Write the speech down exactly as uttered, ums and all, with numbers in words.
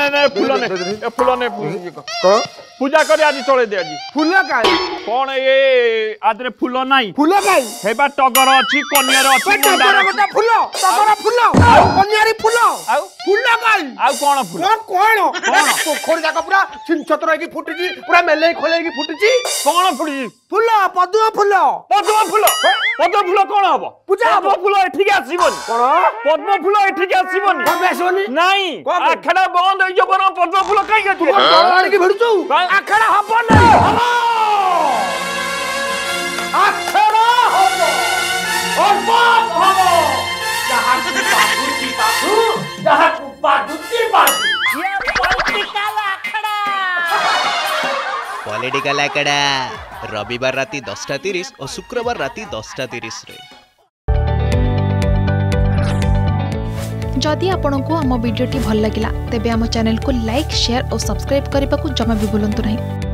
ने ने फूल ने ए फूल ने को पूजा कर आज चले दे आज फूल काई कौन ए आज रे फूल नाही फूल काई हेबा टगर अछि कन्यार अछि टगर गोटा फूल टगर फूल कन्यारी फूल आ फूल काई आ कोन फूल कोन कोन पोखर जाका पूरा छिनछतर की फुटिची पूरा मेले खोले की फुटिची कोन फुटिची फूल पदुआ फूल पद्म फूल पद्म फूल कोन हबो पूजा पद्म फूल एठी के आसीबनी कोन पद्म फूल एठी के आसीबनी कोन बेसोनी नाही आखड़ा बंद होई जो बरो पद्म फूल काई के तू डर की भिड़चू आखड़ा हबो नहीं हबो आखड़ा हबो और बाप हबो जहां की बाबू की बाबू जहां की बाबू की बाबू ये पॉलिटिकल आखड़ा पॉलिटिकल आखड़ा रविवार राति दसटा तीस और शुक्रवार राति दसटा तीस रे। जदि आपंक आम भिडी भल लगा तेब आम चैनल को लाइक शेयर और सब्सक्राइब करने को जमा भी भूलु नहीं।